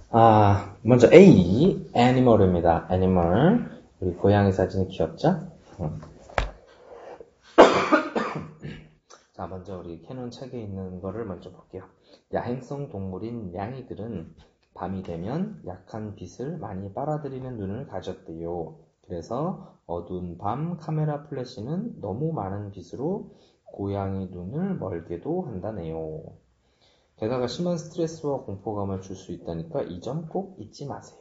먼저 A, 애니멀입니다. 애니멀. 우리 고양이 사진이 귀엽죠? 자, 먼저 우리 캐논 책에 있는 거를 먼저 볼게요. 야행성 동물인 냥이들은 밤이 되면 약한 빛을 많이 빨아들이는 눈을 가졌대요. 그래서 어두운 밤 카메라 플래시는 너무 많은 빛으로 고양이 눈을 멀게도 한다네요. 게다가 심한 스트레스와 공포감을 줄 수 있다니까 이 점 꼭 잊지 마세요.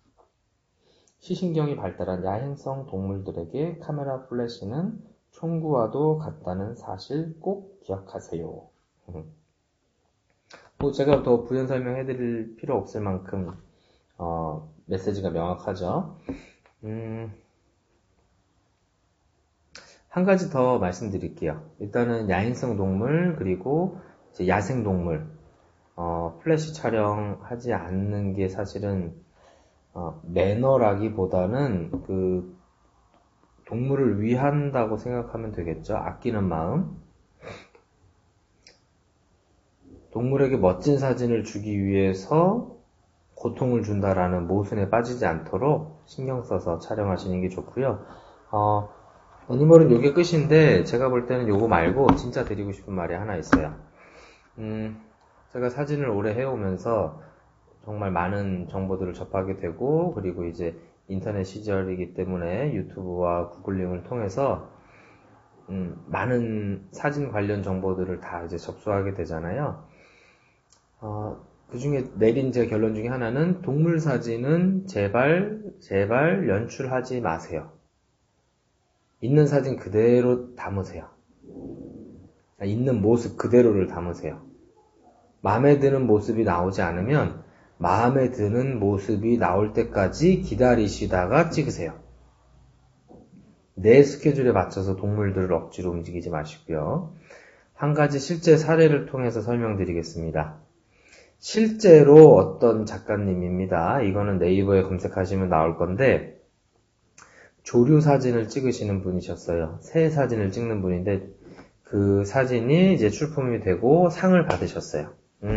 시신경이 발달한 야행성 동물들에게 카메라 플래시는 총구와도 같다는 사실 꼭 기억하세요. 제가 더 부연 설명해드릴 필요 없을 만큼 메시지가 명확하죠. 한 가지 더 말씀드릴게요. 일단은 야행성 동물 그리고 이제 야생 동물 플래시 촬영하지 않는 게 사실은 매너라기보다는 그 동물을 위한다고 생각하면 되겠죠. 아끼는 마음. 동물에게 멋진 사진을 주기 위해서 고통을 준다라는 모순에 빠지지 않도록 신경 써서 촬영하시는 게 좋고요. 애니멀은 요게 끝인데 제가 볼 때는 요거 말고 진짜 드리고 싶은 말이 하나 있어요. 제가 사진을 오래 해오면서 정말 많은 정보들을 접하게 되고 그리고 이제 인터넷 시절이기 때문에 유튜브와 구글링을 통해서 많은 사진 관련 정보들을 다 이제 접수하게 되잖아요. 그 중에 내린 제 결론 중에 하나는 동물 사진은 제발 연출하지 마세요. 있는 사진 그대로 담으세요. 있는 모습 그대로를 담으세요. 마음에 드는 모습이 나오지 않으면 마음에 드는 모습이 나올 때까지 기다리시다가 찍으세요. 내 스케줄에 맞춰서 동물들을 억지로 움직이지 마시고요. 한 가지 실제 사례를 통해서 설명드리겠습니다. 실제로 어떤 작가님입니다. 이거는 네이버에 검색하시면 나올 건데 조류 사진을 찍으시는 분이셨어요. 새 사진을 찍는 분인데 그 사진이 이제 출품이 되고 상을 받으셨어요.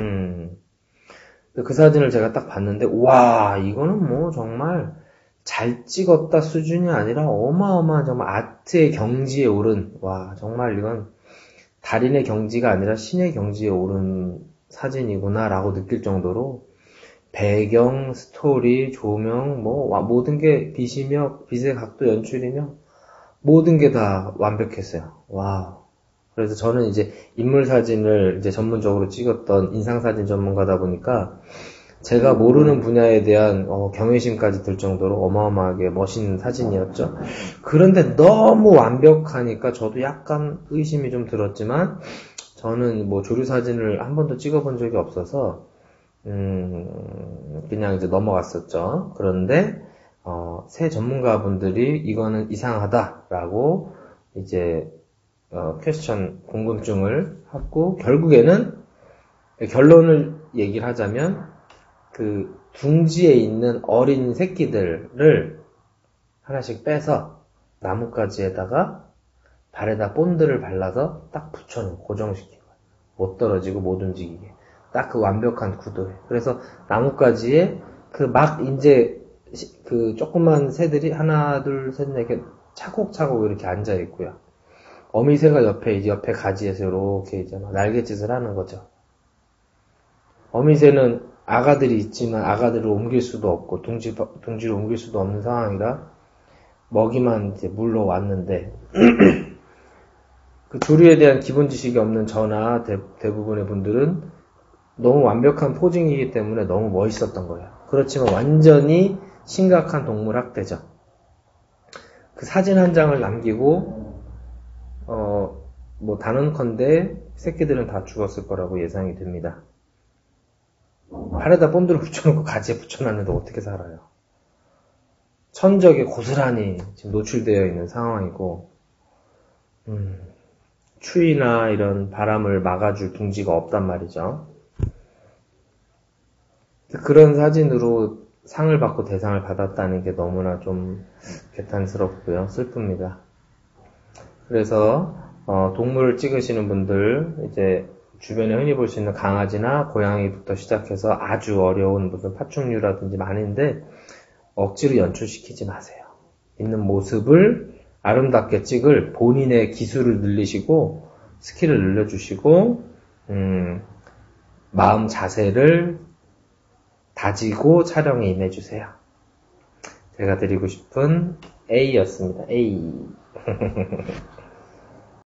그 사진을 제가 딱 봤는데 와 이거는 뭐 정말 잘 찍었다 수준이 아니라 어마어마한 정말 아트의 경지에 오른 와 정말 이건 달인의 경지가 아니라 신의 경지에 오른 사진이구나 라고 느낄 정도로 배경, 스토리, 조명 모든 게 빛이며 빛의 각도 연출이며 모든 게 다 완벽했어요. 와. 그래서 저는 이제 인물 사진을 이제 전문적으로 찍었던 인상사진 전문가다 보니까 제가 모르는 분야에 대한 경외심까지 들 정도로 어마어마하게 멋있는 사진이었죠. 그런데 너무 완벽하니까 저도 약간 의심이 좀 들었지만 저는 뭐 조류 사진을 한 번도 찍어본 적이 없어서 그냥 이제 넘어갔었죠. 그런데 새 전문가분들이 이거는 이상하다라고 이제 퀘스천 궁금증을 하고 결국에는 결론을 얘기를 하자면 그 둥지에 있는 어린 새끼들을 하나씩 빼서 나뭇가지에다가 발에다 본드를 발라서 딱 붙여놓은 고정시킨 거예요. 못 떨어지고 못 움직이게. 딱 그 완벽한 구도에. 그래서 나뭇가지에 그 막 이제 그 조그만 새들이 하나 둘 셋 넷 이렇게 차곡차곡 이렇게 앉아 있고요. 어미새가 옆에 가지에서 이렇게 이제 막 날갯짓을 하는 거죠. 어미새는 아가들이 있지만 아가들을 옮길 수도 없고 둥지를 옮길 수도 없는 상황이라 먹이만 이제 물러 왔는데 그 조류에 대한 기본 지식이 없는 저나 대부분의 분들은 너무 완벽한 포징이기 때문에 너무 멋있었던 거예요. 그렇지만 완전히 심각한 동물 학대죠. 그 사진 한 장을 남기고 단언컨대 새끼들은 다 죽었을 거라고 예상이 됩니다. 팔에다 본드를 붙여놓고 가지에 붙여놨는데 어떻게 살아요? 천적에 고스란히 지금 노출되어 있는 상황이고 추위나 이런 바람을 막아줄 둥지가 없단 말이죠. 그런 사진으로 상을 받고 대상을 받았다는 게 너무나 좀 개탄스럽고요. 슬픕니다. 그래서 동물을 찍으시는 분들 이제 주변에 흔히 볼 수 있는 강아지나 고양이부터 시작해서 아주 어려운 무슨 파충류라든지 많은데 억지로 연출시키지 마세요. 있는 모습을 아름답게 찍을 본인의 기술을 늘리시고 스킬을 늘려주시고 마음 자세를 다지고 촬영에 임해주세요. 제가 드리고 싶은 A였습니다. A.